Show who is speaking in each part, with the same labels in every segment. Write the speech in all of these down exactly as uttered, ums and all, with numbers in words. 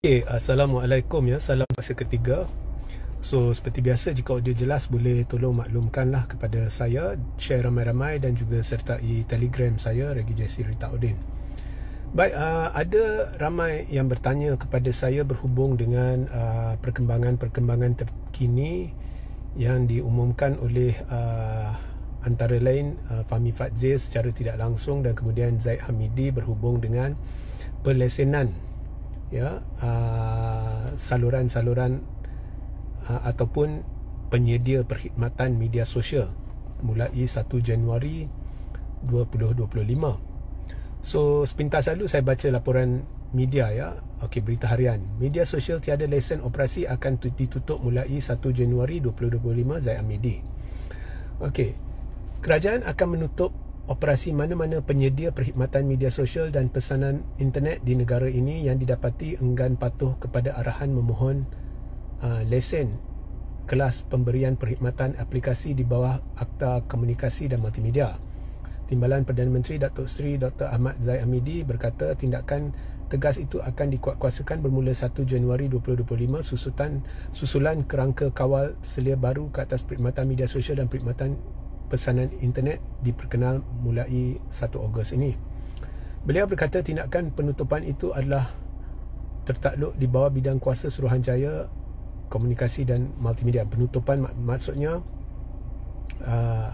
Speaker 1: Okay, Assalamualaikum ya, salam masa ketiga. So seperti biasa, jika audio jelas boleh tolong maklumkanlah kepada saya, share ramai-ramai dan juga sertai Telegram saya Regi Jesse Ritaudin. Baik, uh, ada ramai yang bertanya kepada saya berhubung dengan uh, perkembangan-perkembangan terkini yang diumumkan oleh uh, antara lain uh, Fahmi Fadzil secara tidak langsung dan kemudian Zaid Hamidi berhubung dengan pelesenan ya uh, saluran-saluran uh, ataupun penyedia perkhidmatan media sosial mulai satu Januari dua ribu dua puluh lima. So sepintas lalu saya baca laporan media ya. Okey, berita harian. Media sosial tiada lesen operasi akan ditutup mulai satu Januari dua ribu dua puluh lima, Zaid Hamidi. Okey. Kerajaan akan menutup operasi mana-mana penyedia perkhidmatan media sosial dan pesanan internet di negara ini yang didapati enggan patuh kepada arahan memohon uh, lesen kelas pemberian perkhidmatan aplikasi di bawah Akta Komunikasi dan Multimedia. Timbalan Perdana Menteri Datuk Seri Doktor Ahmad Zaid Hamidi berkata tindakan tegas itu akan dikuatkuasakan bermula satu Januari dua ribu dua puluh lima susutan, susulan kerangka kawal selia baru ke atas perkhidmatan media sosial dan perkhidmatan pesanan internet diperkenal mulai satu Ogos ini. Beliau berkata tindakan penutupan itu adalah tertakluk di bawah bidang kuasa Suruhanjaya Komunikasi dan Multimedia. Penutupan mak maksudnya uh,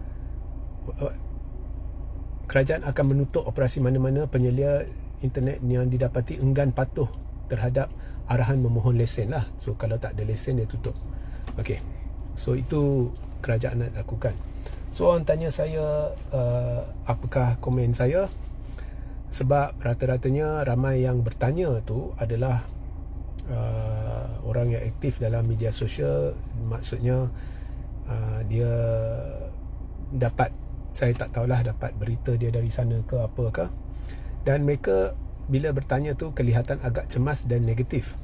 Speaker 1: kerajaan akan menutup operasi mana-mana penyelia internet yang didapati enggan patuh terhadap arahan memohon lesen lah. So kalau tak ada lesen dia tutup. Okey. So itu kerajaan nak lakukan. So orang tanya saya uh, apakah komen saya, sebab rata-ratanya ramai yang bertanya tu adalah uh, orang yang aktif dalam media sosial. Maksudnya uh, dia dapat, saya tak tahulah dapat berita dia dari sana ke apa ke, dan mereka bila bertanya tu kelihatan agak cemas dan negatif.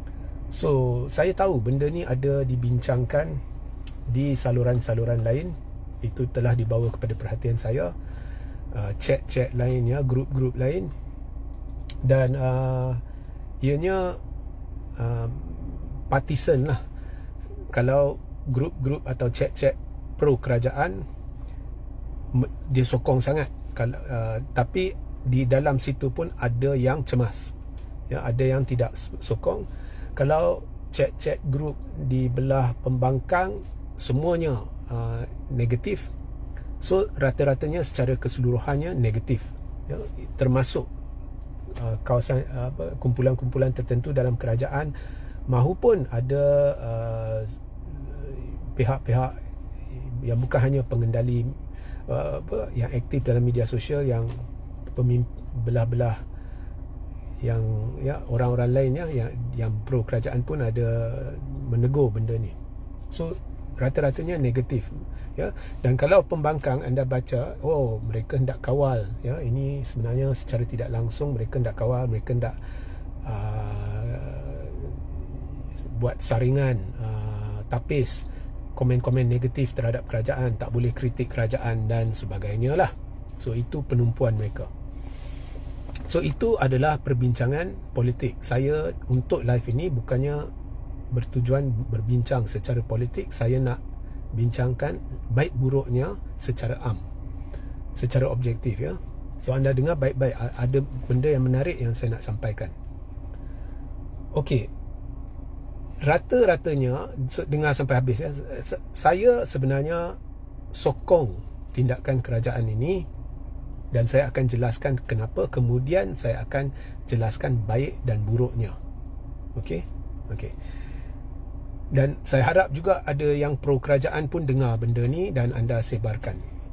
Speaker 1: So saya tahu benda ni ada dibincangkan di saluran-saluran lain, itu telah dibawa kepada perhatian saya, uh, chat-chat lain ya, grup-grup lain, dan uh, ianya uh, partisan lah. Kalau grup-grup atau chat-chat pro kerajaan dia sokong sangat, kalau, uh, tapi di dalam situ pun ada yang cemas ya, ada yang tidak sokong. Kalau chat-chat grup di belah pembangkang semuanya uh, negatif, so rata-ratanya secara keseluruhannya negatif ya, termasuk uh, kawasan uh, apa, kumpulan-kumpulan tertentu dalam kerajaan mahupun ada uh, pihak-pihak yang bukan hanya pengendali uh, apa, yang aktif dalam media sosial, yang belah-belah yang ya orang-orang lain ya, yang, yang pro kerajaan pun ada menegur benda ni. So rata-ratanya negatif ya. Dan kalau pembangkang anda baca, oh mereka hendak kawal ya, ini sebenarnya secara tidak langsung mereka hendak kawal, mereka hendak uh, buat saringan, uh, tapis komen-komen negatif terhadap kerajaan, tak boleh kritik kerajaan dan sebagainya lah. So itu penumpuan mereka. So itu adalah perbincangan politik. Saya untuk live ini bukannya bertujuan berbincang secara politik, saya nak bincangkan baik buruknya secara am, secara objektif ya. So anda dengar baik-baik, ada benda yang menarik yang saya nak sampaikan. Okey, rata-ratanya dengar sampai habis ya. Saya sebenarnya sokong tindakan kerajaan ini dan saya akan jelaskan kenapa, kemudian saya akan jelaskan baik dan buruknya. Okey, okey. Dan saya harap juga ada yang pro kerajaan pun dengar benda ni dan anda sebarkan.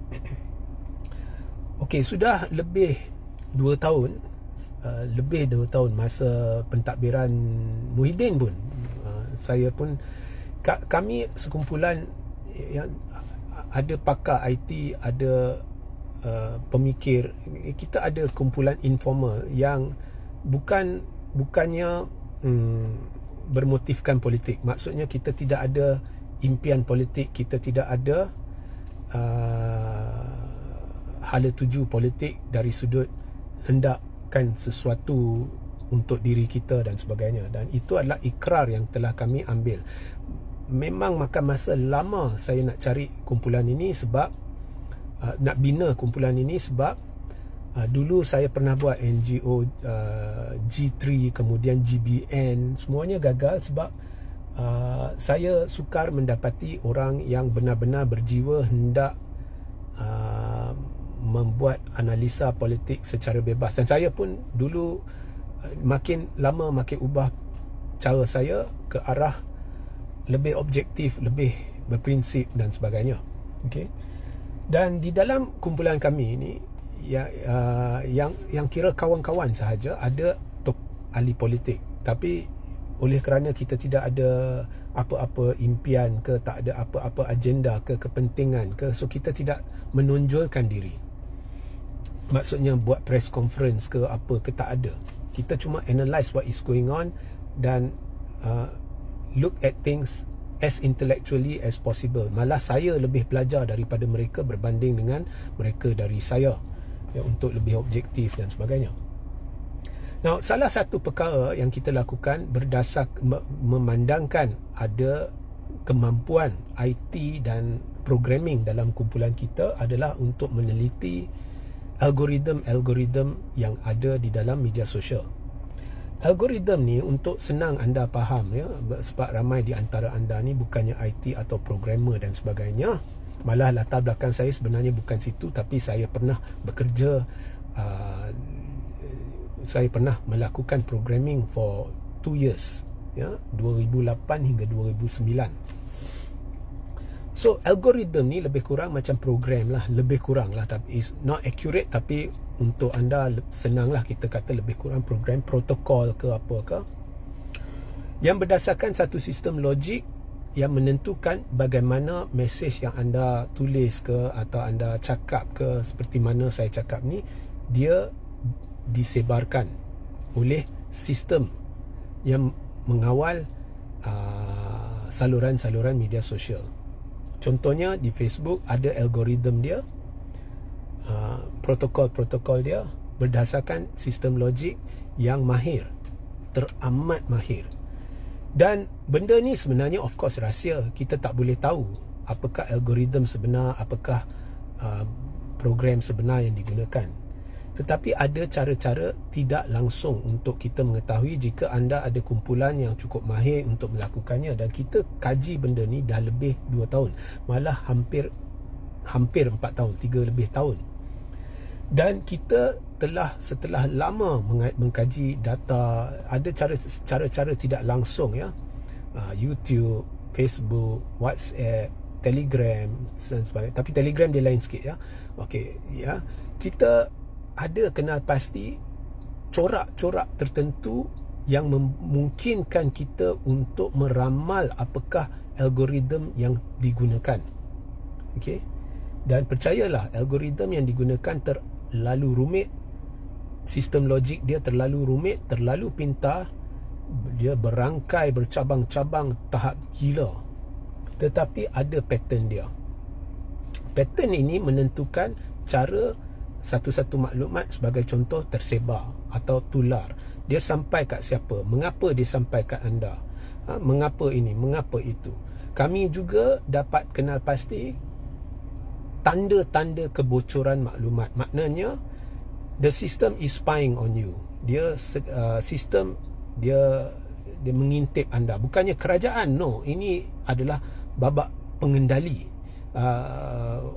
Speaker 1: Okey, sudah lebih dua tahun, uh, lebih dua tahun masa pentadbiran Muhyiddin pun, uh, saya pun, ka, kami sekumpulan yang ada pakar I T, ada uh, pemikir, kita ada kumpulan informal yang bukan bukannya hmm, bermotifkan politik. Maksudnya kita tidak ada impian politik, kita tidak ada uh, hala tuju politik dari sudut hendakkan sesuatu untuk diri kita dan sebagainya. Dan itu adalah ikrar yang telah kami ambil. Memang makan masa lama saya nak cari kumpulan ini sebab uh, nak bina kumpulan ini sebab uh, dulu saya pernah buat N G O uh, G tiga, kemudian G B N, semuanya gagal sebab uh, saya sukar mendapati orang yang benar-benar berjiwa hendak uh, membuat analisa politik secara bebas. Dan saya pun dulu uh, makin lama makin ubah cara saya ke arah lebih objektif, lebih berprinsip dan sebagainya. Okey. Dan di dalam kumpulan kami ini ya, uh, yang yang kira kawan-kawan sahaja, ada tok ahli politik, tapi oleh kerana kita tidak ada apa-apa impian ke, tak ada apa-apa agenda ke, kepentingan ke, so kita tidak menonjolkan diri. Maksudnya buat press conference ke apa ke, tak ada. Kita cuma analyse what is going on dan uh, look at things as intellectually as possible. Malah saya lebih belajar daripada mereka berbanding dengan mereka dari saya, ya, untuk lebih objektif dan sebagainya. Now, salah satu perkara yang kita lakukan berdasar memandangkan ada kemampuan I T dan programming dalam kumpulan kita adalah untuk meneliti algoritma-algoritma yang ada di dalam media sosial. Algoritma ni untuk senang anda faham, ya, sebab ramai di antara anda ni bukannya I T atau programmer dan sebagainya. Malah latar belakang saya sebenarnya bukan situ, tapi saya pernah bekerja, uh, saya pernah melakukan programming for two years, ya, dua ribu lapan hingga dua ribu sembilan. So algoritma ni lebih kurang macam program lah, lebih kurang lah, tapi is not accurate, tapi untuk anda senang lah kita kata lebih kurang program, protokol ke apa ke, yang berdasarkan satu sistem logik yang menentukan bagaimana mesej yang anda tulis ke atau anda cakap ke, seperti mana saya cakap ni, dia disebarkan oleh sistem yang mengawal uh, saluran-saluran media sosial. Contohnya di Facebook ada algoritma dia, uh, protokol-protokol dia berdasarkan sistem logik yang mahir, teramat mahir. Dan benda ni sebenarnya of course rahsia. Kita tak boleh tahu apakah algoritma sebenar, apakah uh, program sebenar yang digunakan. Tetapi ada cara-cara tidak langsung untuk kita mengetahui jika anda ada kumpulan yang cukup mahir untuk melakukannya. Dan kita kaji benda ni dah lebih dua tahun, malah hampir hampir empat tahun, tiga lebih tahun. Dan kita telah setelah lama mengkaji data, ada cara-cara tidak langsung, ya, uh, YouTube, Facebook, WhatsApp, Telegram dan sebagainya. Tapi Telegram dia lain sikit, ya. Okey, ya. Kita ada kenal pasti corak-corak tertentu yang memungkinkan kita untuk meramal apakah algoritma yang digunakan. Okey. Dan percayalah, algoritma yang digunakan terlalu rumit, sistem logik dia terlalu rumit, terlalu pintar, dia berangkai, bercabang-cabang tahap gila. Tetapi ada pattern dia. Pattern ini menentukan cara satu-satu maklumat, sebagai contoh, tersebar atau tular. Dia sampai kat siapa? Mengapa dia sampai kat anda? Ha, mengapa ini? Mengapa itu? Kami juga dapat kenal pasti tanda-tanda kebocoran maklumat. Maknanya the system is spying on you. Dia uh, sistem dia dia mengintip anda. Bukannya kerajaan, no. Ini adalah babak pengendali. Uh,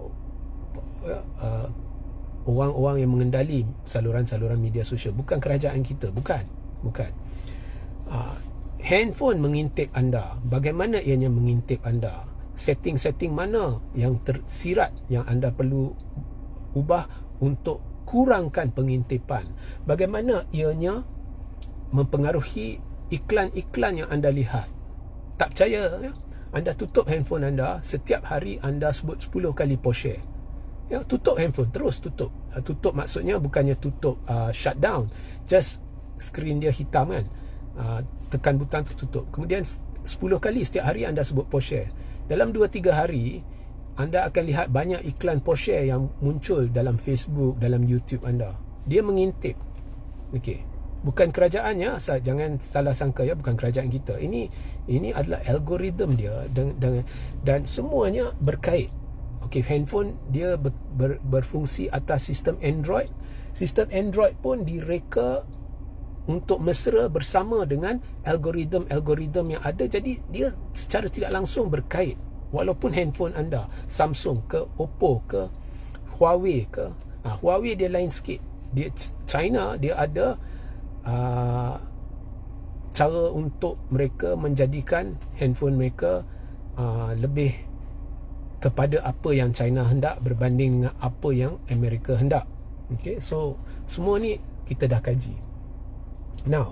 Speaker 1: uh, orang-orang yang mengendali saluran-saluran media sosial, bukan kerajaan kita, bukan, bukan. Uh, handphone mengintip anda. Bagaimana ianya mengintip anda? Setting-setting mana yang tersirat yang anda perlu ubah untuk kurangkan pengintipan? Bagaimana ianya mempengaruhi iklan-iklan yang anda lihat? Tak percaya, ya? Anda tutup handphone anda, setiap hari anda sebut sepuluh kali post share. Ya, tutup handphone, terus tutup. Uh, tutup maksudnya bukannya tutup uh, shutdown, just skrin dia hitam kan. Uh, tekan butang tu tutup. Kemudian sepuluh kali setiap hari anda sebut post share. Dalam dua tiga hari anda akan lihat banyak iklan post share yang muncul dalam Facebook, dalam YouTube anda. Dia mengintip. Okey. Bukan kerajaannya, jangan salah sangka ya, bukan kerajaan kita. Ini ini adalah algoritma dia dan dan, dan semuanya berkait. Okey, handphone dia ber, ber, berfungsi atas sistem Android. Sistem Android pun direka untuk mesra bersama dengan algoritma-algoritma yang ada. Jadi dia secara tidak langsung berkait. Walaupun handphone anda Samsung ke, Oppo ke, Huawei ke, ha, Huawei dia lain sikit. Dia China, dia ada Uh, cara untuk mereka menjadikan handphone mereka uh, lebih kepada apa yang China hendak berbanding dengan apa yang Amerika hendak. Okay, so semua ni kita dah kaji. Now,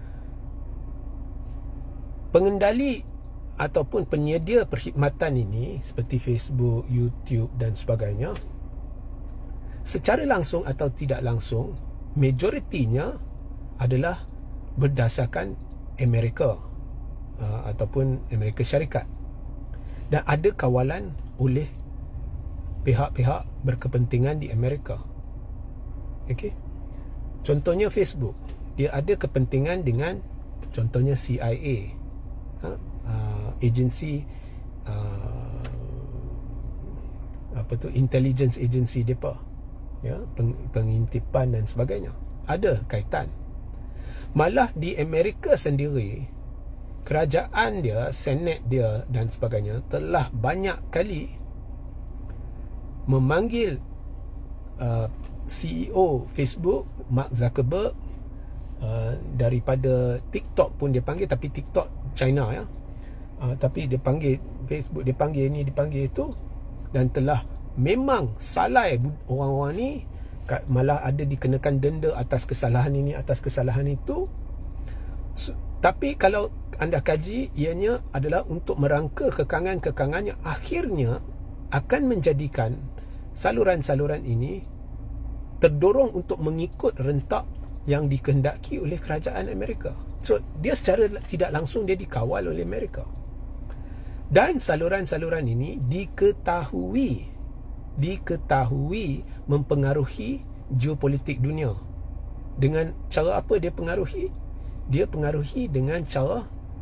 Speaker 1: pengendali ataupun penyedia perkhidmatan ini seperti Facebook, YouTube dan sebagainya, secara langsung atau tidak langsung, majoritinya adalah berdasarkan Amerika uh, ataupun Amerika Syarikat, dan ada kawalan oleh pihak-pihak berkepentingan di Amerika. Okey, contohnya Facebook, dia ada kepentingan dengan contohnya C I A, ha? uh, agensi uh, apa tu, intelligence agency depa, ya, peng, pengintipan dan sebagainya, ada kaitan. Malah di Amerika sendiri, kerajaan dia, Senate dia dan sebagainya telah banyak kali memanggil uh, C E O Facebook, Mark Zuckerberg, uh, daripada TikTok pun dia panggil, tapi TikTok China ya. Uh, tapi dia panggil Facebook, dia panggil ni, dipanggil itu, dan telah memang salai orang-orang ni, malah ada dikenakan denda atas kesalahan ini, atas kesalahan itu. So, tapi kalau anda kaji, ianya adalah untuk merangka kekangan-kekangan yang akhirnya akan menjadikan saluran-saluran ini terdorong untuk mengikut rentak yang dikehendaki oleh kerajaan Amerika. So, dia secara tidak langsung dia dikawal oleh Amerika. Dan saluran-saluran ini diketahui diketahui mempengaruhi geopolitik dunia. Dengan cara apa dia pengaruhi? Dia pengaruhi dengan cara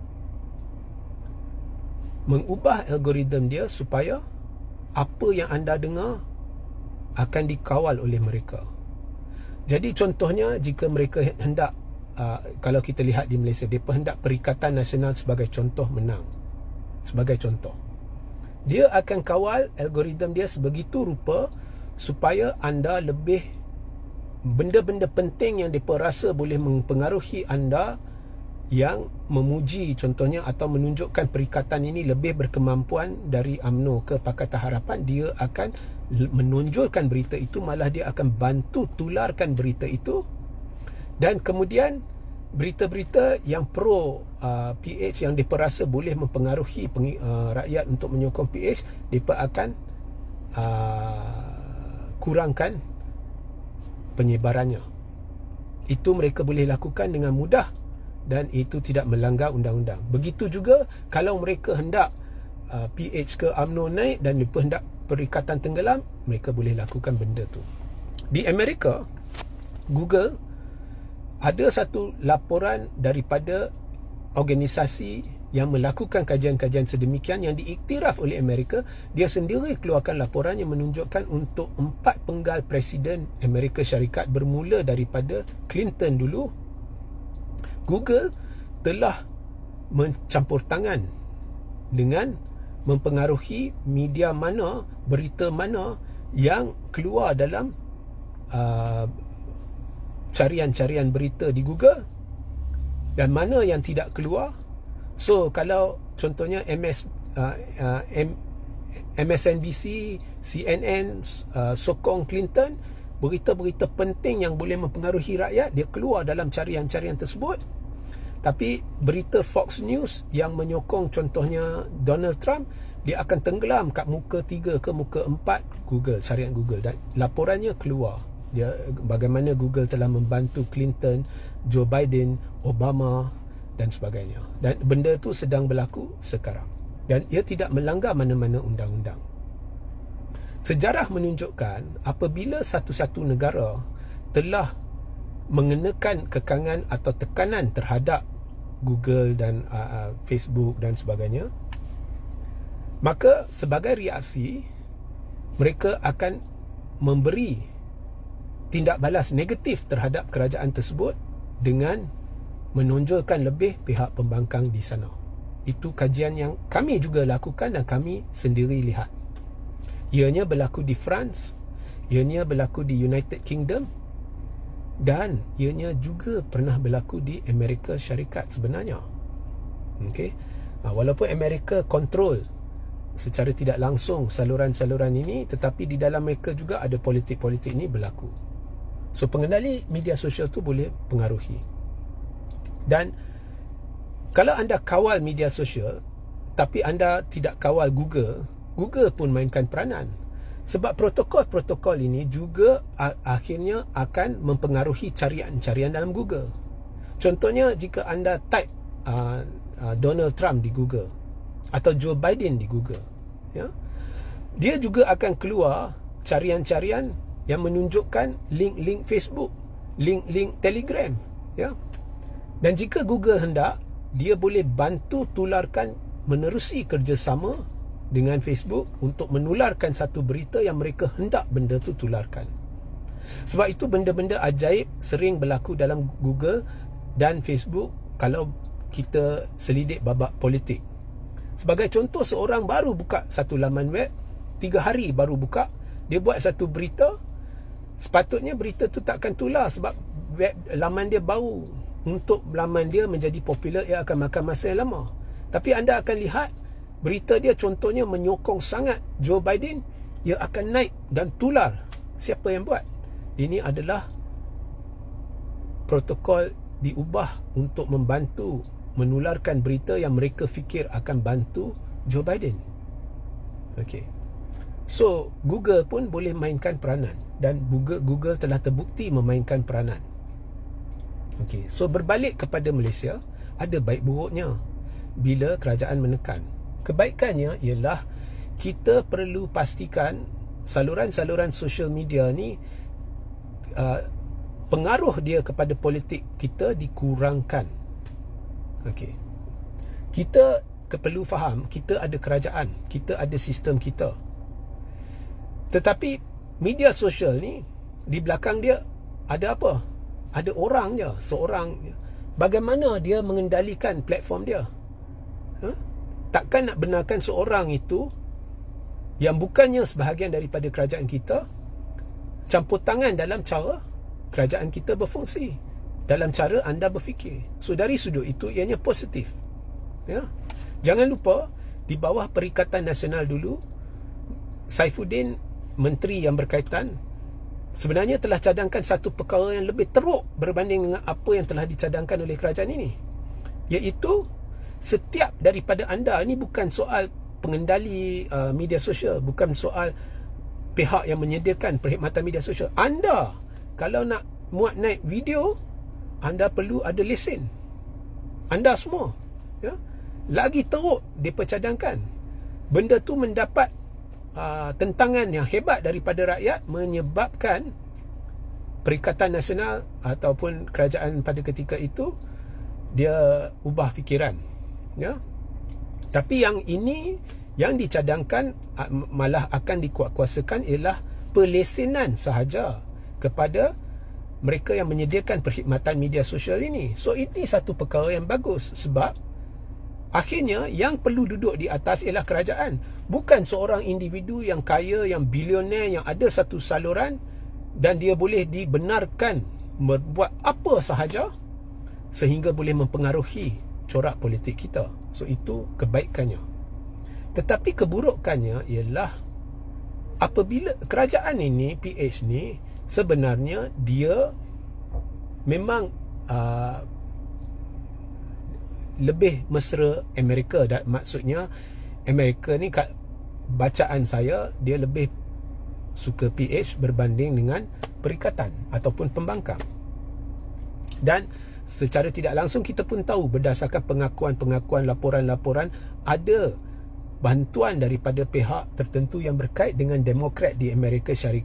Speaker 1: mengubah algoritma dia supaya apa yang anda dengar akan dikawal oleh mereka. Jadi contohnya, jika mereka hendak uh, kalau kita lihat di Malaysia, mereka hendak Perikatan Nasional sebagai contoh menang, sebagai contoh, dia akan kawal algoritma dia sebegitu rupa supaya anda lebih, benda-benda penting yang mereka rasa boleh mempengaruhi anda, yang memuji contohnya atau menunjukkan perikatan ini lebih berkemampuan dari U M N O ke Pakatan Harapan, dia akan menonjolkan berita itu, malah dia akan bantu tularkan berita itu. Dan kemudian berita-berita yang pro uh, P H yang mereka rasa boleh mempengaruhi peng, uh, rakyat untuk menyokong P H, mereka akan uh, kurangkan penyebarannya. Itu mereka boleh lakukan dengan mudah dan itu tidak melanggar undang-undang. Begitu juga kalau mereka hendak uh, P H ke U M N O naik dan mereka hendak Perikatan tenggelam, mereka boleh lakukan benda tu. Di Amerika, Google ada satu laporan daripada organisasi yang melakukan kajian-kajian sedemikian yang diiktiraf oleh Amerika. Dia sendiri keluarkan laporan yang menunjukkan untuk empat penggal Presiden Amerika Syarikat, bermula daripada Clinton dulu, Google telah mencampur tangan dengan mempengaruhi media mana, berita mana yang keluar dalam uh, carian-carian berita di Google dan mana yang tidak keluar. So kalau contohnya M S, uh, uh, M, M S N B C, C N N uh, sokong Clinton, berita-berita penting yang boleh mempengaruhi rakyat, dia keluar dalam carian-carian tersebut. Tapi berita Fox News yang menyokong contohnya Donald Trump, dia akan tenggelam kat muka tiga ke muka empat Google, carian Google, dan laporannya keluar dia bagaimana Google telah membantu Clinton, Joe Biden, Obama dan sebagainya. Dan benda tu sedang berlaku sekarang dan ia tidak melanggar mana-mana undang-undang. Sejarah menunjukkan apabila satu-satu negara telah mengenakan kekangan atau tekanan terhadap Google dan uh, uh, Facebook dan sebagainya, maka sebagai reaksi mereka akan memberi tindak balas negatif terhadap kerajaan tersebut dengan menonjolkan lebih pihak pembangkang di sana. Itu kajian yang kami juga lakukan dan kami sendiri lihat. Ianya berlaku di France, ianya berlaku di United Kingdom, dan ianya juga pernah berlaku di Amerika Syarikat sebenarnya. Okey. Walaupun Amerika kontrol secara tidak langsung saluran-saluran ini, tetapi di dalam mereka juga ada politik-politik ini berlaku. So pengendali media sosial tu boleh pengaruhi. Dan kalau anda kawal media sosial tapi anda tidak kawal Google, Google pun mainkan peranan. Sebab protokol-protokol ini juga akhirnya akan mempengaruhi carian-carian dalam Google. Contohnya, jika anda type uh, uh, Donald Trump di Google atau Joe Biden di Google, ya, dia juga akan keluar carian-carian yang menunjukkan link-link Facebook, link-link Telegram, ya. Dan jika Google hendak, dia boleh bantu tularkan menerusi kerjasama dengan Facebook untuk menularkan satu berita yang mereka hendak benda tu tularkan. Sebab itu benda-benda ajaib sering berlaku dalam Google dan Facebook kalau kita selidik babak politik. Sebagai contoh, seorang baru buka satu laman web, tiga hari baru buka, dia buat satu berita, sepatutnya berita tu tak akan tular sebab web laman dia baru. Untuk laman dia menjadi popular, ia akan makan masa yang lama. Tapi anda akan lihat berita dia contohnya menyokong sangat Joe Biden, ia akan naik dan tular. Siapa yang buat? Ini adalah protokol diubah untuk membantu menularkan berita yang mereka fikir akan bantu Joe Biden. Okey. So Google pun boleh mainkan peranan, dan Google, Google telah terbukti memainkan peranan. Okey. So berbalik kepada Malaysia, ada baik buruknya bila kerajaan menekan. Kebaikannya ialah kita perlu pastikan saluran-saluran social media ni uh, pengaruh dia kepada politik kita dikurangkan. Okey. Kita perlu faham, kita ada kerajaan, kita ada sistem kita. Tetapi media sosial ni di belakang dia ada apa? Ada orang je, seorang. Bagaimana dia mengendalikan platform dia? Huh? Takkan nak benarkan seorang itu yang bukannya sebahagian daripada kerajaan kita campur tangan dalam cara kerajaan kita berfungsi, dalam cara anda berfikir. So dari sudut itu ianya positif, ya. Jangan lupa, di bawah Perikatan Nasional dulu, Saifuddin, menteri yang berkaitan, sebenarnya telah cadangkan satu perkara yang lebih teruk berbanding dengan apa yang telah dicadangkan oleh kerajaan ini, iaitu setiap daripada anda, ini bukan soal pengendali uh, media sosial, bukan soal pihak yang menyediakan perkhidmatan media sosial. Anda kalau nak muat naik video, anda perlu ada lesen. Anda semua, ya. Lagi teruk mereka cadangkan benda tu mendapat uh, tentangan yang hebat daripada rakyat, menyebabkan Perikatan Nasional ataupun kerajaan pada ketika itu dia ubah fikiran, ya. Tapi yang ini yang dicadangkan malah akan dikuatkuasakan ialah pelesenan sahaja kepada mereka yang menyediakan perkhidmatan media sosial ini. So ini satu perkara yang bagus, sebab akhirnya yang perlu duduk di atas ialah kerajaan, bukan seorang individu yang kaya, yang bilioner, yang ada satu saluran dan dia boleh dibenarkan membuat apa sahaja sehingga boleh mempengaruhi corak politik kita. So itu kebaikannya. Tetapi keburukannya ialah apabila kerajaan ini, P H ni, sebenarnya dia memang uh, lebih mesra Amerika. Dan maksudnya Amerika ni, kat bacaan saya, dia lebih suka P H berbanding dengan perikatan ataupun pembangkang. Dan secara tidak langsung kita pun tahu, berdasarkan pengakuan-pengakuan, laporan-laporan, ada bantuan daripada pihak tertentu yang berkait dengan Demokrat di Amerika Syarikat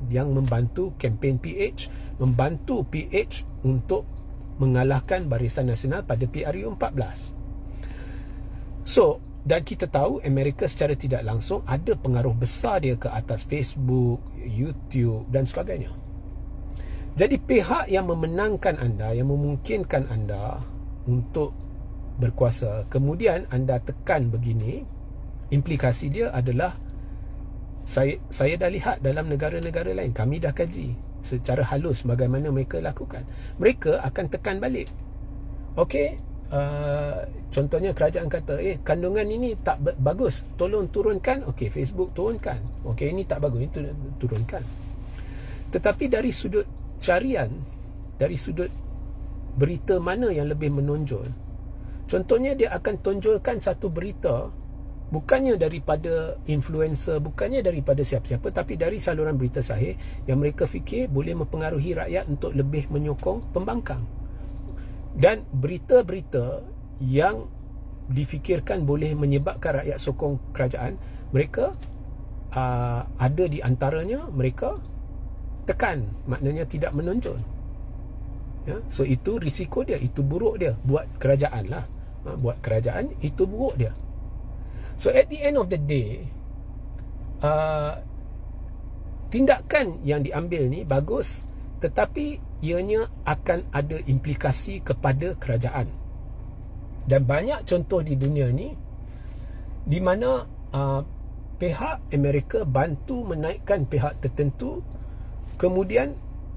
Speaker 1: yang membantu kempen P H, membantu P H untuk mengalahkan Barisan Nasional pada P R U empat belas. So, dan kita tahu Amerika secara tidak langsung ada pengaruh besar dia ke atas Facebook, YouTube dan sebagainya. Jadi pihak yang memenangkan anda, yang memungkinkan anda untuk berkuasa, kemudian anda tekan begini, implikasi dia adalah saya saya dah lihat dalam negara-negara lain, kami dah kaji secara halus bagaimana mereka lakukan. Mereka akan tekan balik. Okey, uh, contohnya kerajaan kata, eh kandungan ini tak bagus, tolong turunkan. Okey, Facebook turunkan. Okey, ini tak bagus, itu turunkan. Tetapi dari sudut carian, dari sudut berita mana yang lebih menonjol, contohnya dia akan tonjolkan satu berita bukannya daripada influencer, bukannya daripada siapa-siapa, tapi dari saluran berita sahih yang mereka fikir boleh mempengaruhi rakyat untuk lebih menyokong pembangkang. Dan berita-berita yang difikirkan boleh menyebabkan rakyat sokong kerajaan, mereka uh, ada di antaranya mereka tekan, maknanya tidak menonjol. Ya? So itu risiko dia, itu buruk dia buat kerajaan lah. Ha, buat kerajaan itu buruk dia. So at the end of the day, uh, tindakan yang diambil ni bagus, tetapi ianya akan ada implikasi kepada kerajaan. Dan banyak contoh di dunia ni di mana uh, pihak Amerika bantu menaikkan pihak tertentu, kemudian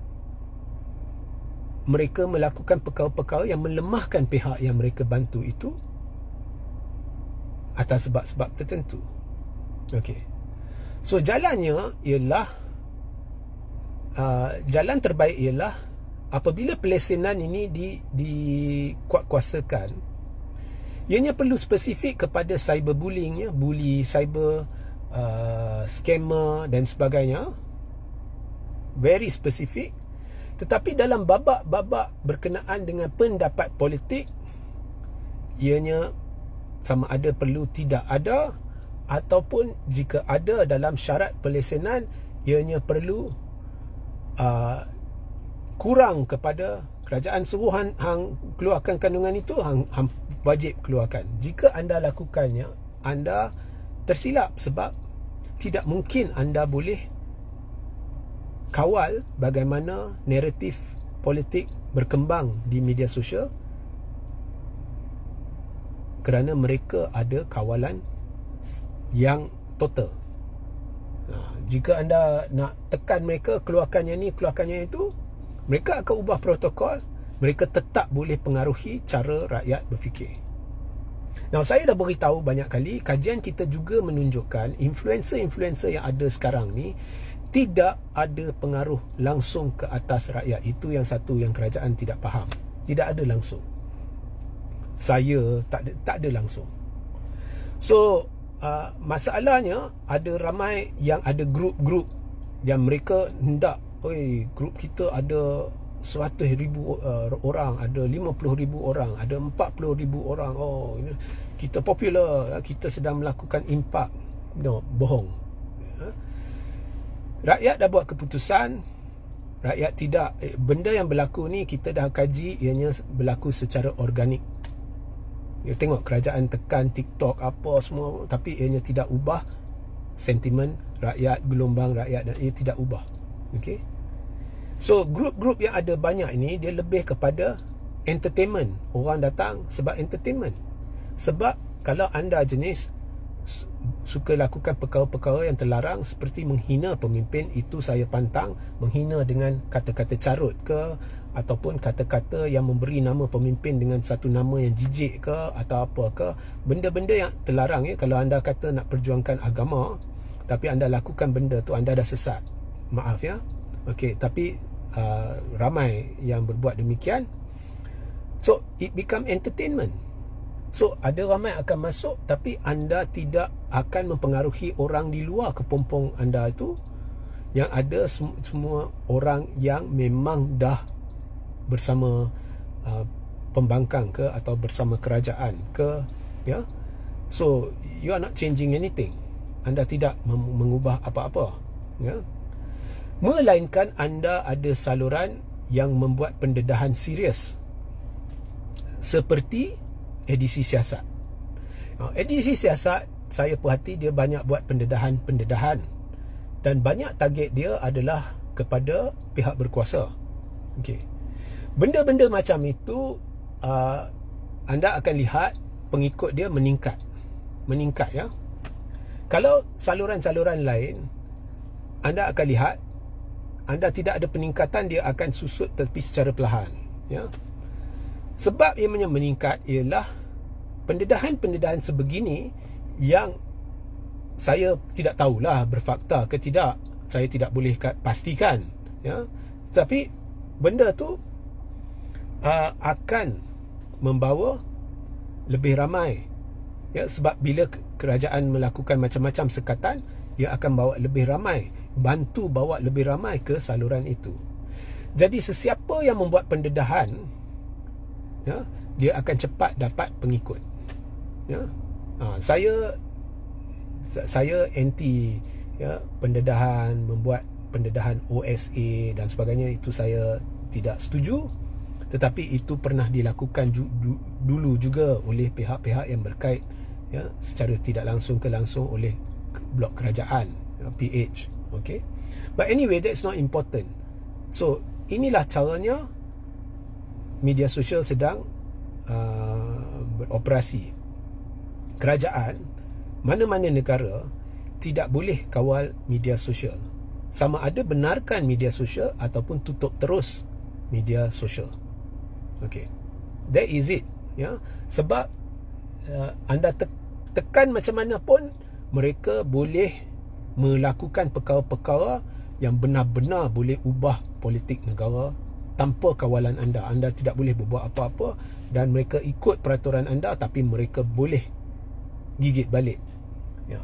Speaker 1: mereka melakukan perkara-perkara yang melemahkan pihak yang mereka bantu itu atas sebab-sebab tertentu. Okey. So jalannya ialah uh, jalan terbaik ialah apabila pelesenan ini di dikuatkuasakan, ianya perlu spesifik kepada cyberbullying, ya, bully, cyber uh, scammer dan sebagainya. Very specific. Tetapi dalam babak-babak berkenaan dengan pendapat politik, ianya sama ada perlu tidak ada, ataupun jika ada dalam syarat pelesenan, ianya perlu uh, kurang kepada kerajaan suruh hang, hang keluarkan kandungan itu, hang, hang wajib keluarkan. Jika anda lakukannya, anda tersilap, sebab tidak mungkin anda boleh kawal bagaimana naratif politik berkembang di media sosial, kerana mereka ada kawalan yang total. Nah, jika anda nak tekan mereka, keluarkan yang ni, keluarkan yang itu, mereka akan ubah protokol. Mereka tetap boleh pengaruhi cara rakyat berfikir. Nah, saya dah beritahu banyak kali, kajian kita juga menunjukkan influencer-influencer yang ada sekarang ni tidak ada pengaruh langsung ke atas rakyat. Itu yang satu yang kerajaan tidak faham. Tidak ada langsung. Saya tak ada, tak ada langsung. So uh, masalahnya ada ramai yang ada grup-grup yang mereka hendak, oi, grup kita ada seratus ribu uh, orang, ada lima puluh ribu orang, ada empat puluh ribu orang. Oh, ini, kita popular, kita sedang melakukan impak. No, bohong. Ya. Rakyat dah buat keputusan, rakyat tidak, eh, benda yang berlaku ni kita dah kaji, ianya berlaku secara organik. Ya, tengok kerajaan tekan TikTok apa semua, tapi ianya tidak ubah sentimen rakyat, gelombang rakyat, dan ia tidak ubah. Okey. So grup-grup yang ada banyak ini, dia lebih kepada entertainment. Orang datang sebab entertainment. Sebab kalau anda jenis suka lakukan perkara-perkara yang terlarang seperti menghina pemimpin, itu saya pantang. Menghina dengan kata-kata carut ke, ataupun kata-kata yang memberi nama pemimpin dengan satu nama yang jijik ke, atau apa ke, benda-benda yang terlarang. Ya, kalau anda kata nak perjuangkan agama, tapi anda lakukan benda tu, anda dah sesat. Maaf ya. Okey, tapi uh, ramai yang berbuat demikian. So it become entertainment. So ada ramai akan masuk, tapi anda tidak akan mempengaruhi orang di luar kepompong anda itu. Yang ada sem- semua orang yang memang dah bersama uh, pembangkang ke, atau bersama kerajaan ke, ya. So you are not changing anything. Anda tidak mem- mengubah apa-apa, ya. Melainkan anda ada saluran yang membuat pendedahan serius, seperti edisi siasat. Edisi siasat, saya perhati dia banyak buat pendedahan-pendedahan, dan banyak target dia adalah kepada pihak berkuasa. Okey. Benda-benda macam itu, uh, anda akan lihat pengikut dia meningkat. Meningkat, ya. Kalau saluran-saluran lain, anda akan lihat anda tidak ada peningkatan, dia akan susut tapi secara perlahan, ya. Sebab ianya meningkat ialah pendedahan-pendedahan sebegini yang saya tidak tahulah berfakta ke tidak, saya tidak boleh pastikan, ya. Tapi benda tu uh, akan membawa lebih ramai, ya, sebab bila kerajaan melakukan macam-macam sekatan, dia akan bawa lebih ramai, bantu bawa lebih ramai ke saluran itu. Jadi sesiapa yang membuat pendedahan, ya, dia akan cepat dapat pengikut, ya. Ha, saya saya anti, ya, pendedahan, membuat pendedahan O S A dan sebagainya, itu saya tidak setuju. Tetapi itu pernah dilakukan ju, du, dulu juga oleh pihak-pihak yang berkait, ya, secara tidak langsung ke langsung oleh blok kerajaan, ya, P H. Okay, but anyway, that's not important. So inilah caranya media sosial sedang uh, beroperasi. Kerajaan mana-mana negara tidak boleh kawal media sosial, sama ada benarkan media sosial ataupun tutup terus media sosial. Okay, that is it, ya. Sebab uh, anda te tekan macam mana pun, mereka boleh melakukan perkara-perkara yang benar-benar boleh ubah politik negara tanpa kawalan anda. Anda tidak boleh berbuat apa-apa, dan mereka ikut peraturan anda, tapi mereka boleh gigit balik, ya.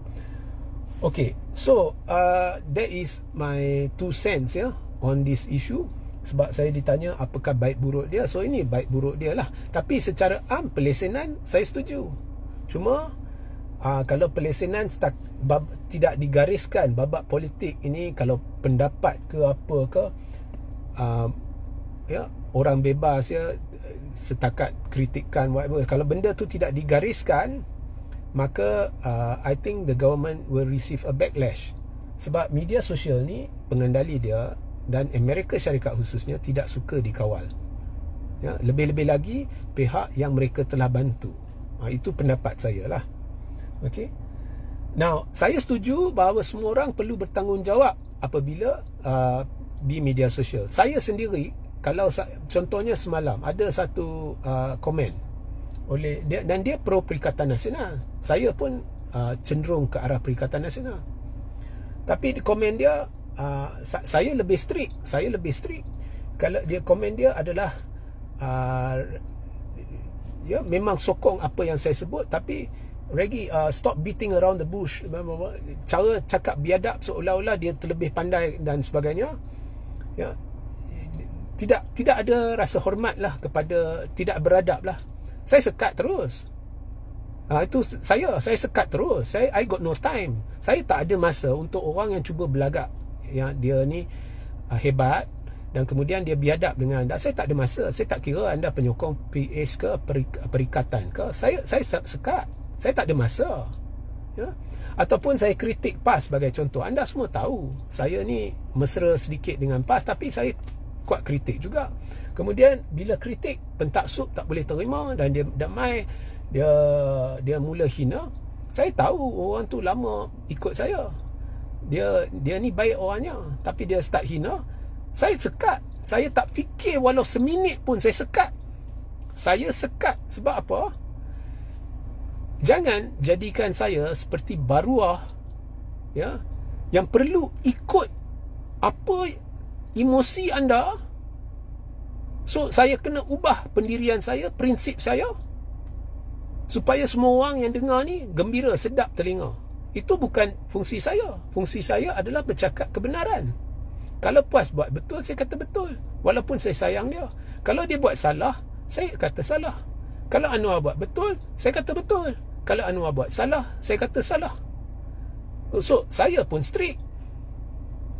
Speaker 1: Okay, so uh, that is my two cents, ya, on this issue. Sebab saya ditanya apakah baik buruk dia, so ini baik buruk dia lah. Tapi secara am, pelesenan saya setuju. Cuma Uh, kalau pelesenan stak, bab, tidak digariskan babak politik ini, kalau pendapat ke apa ke, uh, ya, orang bebas, ya, setakat kritikan whatever. Kalau benda tu tidak digariskan, maka uh, I think the government will receive a backlash. Sebab media sosial ni, pengendali dia dan Amerika Syarikat khususnya tidak suka dikawal, ya, lebih-lebih lagi pihak yang mereka telah bantu. uh, Itu pendapat saya lah. Okay. Now, saya setuju bahawa semua orang perlu bertanggungjawab apabila uh, di media sosial. Saya sendiri, kalau contohnya semalam ada satu uh, komen oleh dia, dan dia pro Perikatan Nasional. Saya pun uh, cenderung ke arah Perikatan Nasional. Tapi di komen dia, uh, sa saya lebih strict. Saya lebih strict. Kalau dia komen dia adalah uh, ya, memang sokong apa yang saya sebut, tapi Reggie, uh, stop beating around the bush. Cara cakap biadab seolah-olah dia terlebih pandai dan sebagainya, ya. Tidak tidak ada rasa hormat lah kepada, tidak beradab lah. Saya sekat terus. Ha, itu saya, saya sekat terus. Saya I got no time. Saya tak ada masa untuk orang yang cuba belagak, yang dia ni uh, hebat dan kemudian dia biadab dengan anda. Saya tak ada masa. Saya tak kira anda penyokong P H ke perikatan ke. Saya saya sekat. Saya tak ada masa, ya. Ataupun saya kritik PAS sebagai contoh. Anda semua tahu saya ni mesra sedikit dengan PAS, tapi saya kuat kritik juga. Kemudian bila kritik, pentaksub tak boleh terima dan dia damai, dia dia mula hina. Saya tahu orang tu lama ikut saya, dia dia ni baik orangnya, tapi dia start hina. Saya sekat. Saya tak fikir walau seminit pun, saya sekat. Saya sekat. Sebab apa? Jangan jadikan saya seperti baruah, ya, yang perlu ikut apa emosi anda. So saya kena ubah pendirian saya, prinsip saya, supaya semua orang yang dengar ni gembira, sedap telinga. Itu bukan fungsi saya. Fungsi saya adalah bercakap kebenaran. Kalau PAS buat betul, saya kata betul, walaupun saya sayang dia. Kalau dia buat salah, saya kata salah. Kalau Anwar buat betul, saya kata betul. Kalau Anwar buat salah, saya kata salah. So, saya pun strict.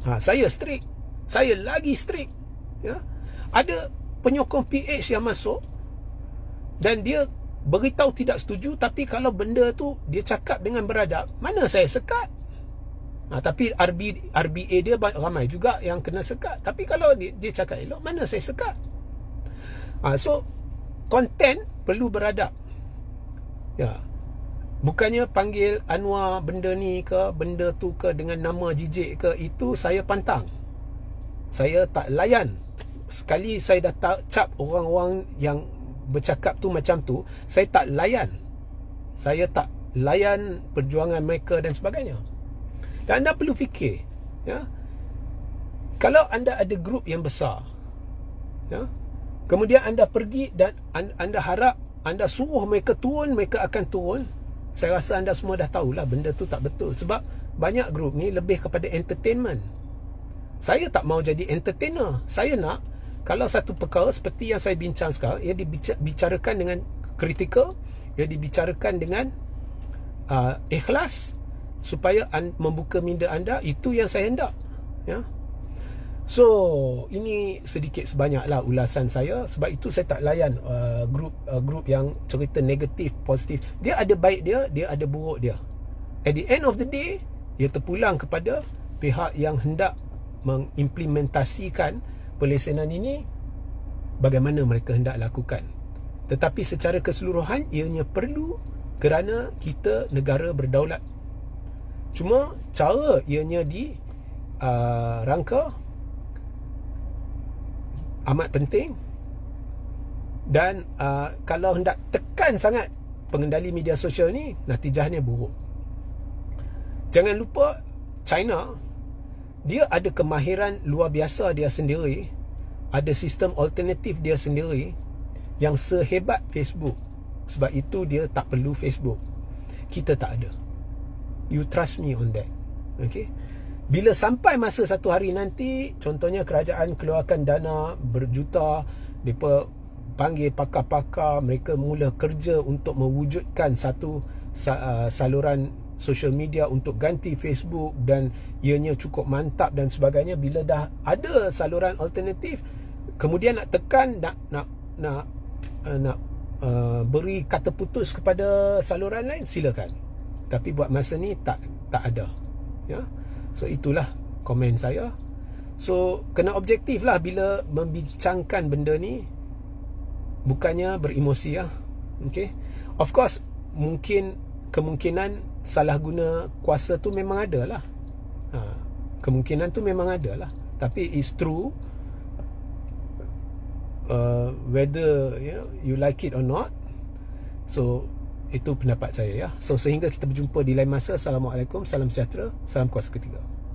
Speaker 1: ha, saya strict, saya lagi strict, ya. Ada penyokong P H yang masuk dan dia beritahu tidak setuju, tapi kalau benda tu dia cakap dengan beradab, mana saya sekat. Ha, tapi R B, R B A dia ramai juga yang kena sekat. Tapi kalau dia, dia cakap elok, mana saya sekat. Ha, so konten perlu beradab, ya. Bukannya panggil Anwar benda ni ke, benda tu ke dengan nama jijik ke, itu saya pantang. Saya tak layan. Sekali saya dah tak cap orang-orang yang bercakap tu macam tu, saya tak layan. Saya tak layan perjuangan mereka dan sebagainya. Dan anda perlu fikir, ya, kalau anda ada grup yang besar, ya, kemudian anda pergi dan anda harap, anda suruh mereka turun, mereka akan turun. Saya rasa anda semua dah tahulah benda tu tak betul. Sebab banyak grup ni lebih kepada entertainment. Saya tak mau jadi entertainer. Saya nak, kalau satu perkara seperti yang saya bincang sekarang, ia dibicarakan dengan kritikal, ia dibicarakan dengan uh, ikhlas, supaya an, membuka minda anda. Itu yang saya hendak, ya. So ini sedikit sebanyaklah ulasan saya. Sebab itu saya tak layan uh, grup uh, grup yang cerita negatif, positif. Dia ada baik dia, dia ada buruk dia. At the end of the day, ia terpulang kepada pihak yang hendak mengimplementasikan pelesenan ini, bagaimana mereka hendak lakukan. Tetapi secara keseluruhan ianya perlu, kerana kita negara berdaulat. Cuma cara ianya di uh, rangka amat penting. Dan uh, kalau hendak tekan sangat pengendali media sosial ni, natijahnya buruk. Jangan lupa China, dia ada kemahiran luar biasa dia sendiri, ada sistem alternatif dia sendiri yang sehebat Facebook. Sebab itu dia tak perlu Facebook. Kita tak ada. You trust me on that. Okay. Bila sampai masa satu hari nanti, contohnya kerajaan keluarkan dana berjuta, mereka panggil pakar-pakar, mereka mula kerja untuk mewujudkan satu uh, saluran social media untuk ganti Facebook, dan ianya cukup mantap dan sebagainya. Bila dah ada saluran alternatif, kemudian nak tekan, nak nak nak uh, nak uh, beri kata putus kepada saluran lain, silakan. Tapi buat masa ni tak tak ada, ya. So itulah komen saya. So kena objektif lah bila membincangkan benda ni, bukannya beremosi, ya. Okay. Of course, mungkin kemungkinan salah guna kuasa tu memang ada lah. Ha, kemungkinan tu memang ada lah. Tapi it's true, uh, whether you know, you like it or not. So itu pendapat saya, ya. So sehingga kita berjumpa di lain masa. Assalamualaikum, salam sejahtera, salam kuasa ketiga.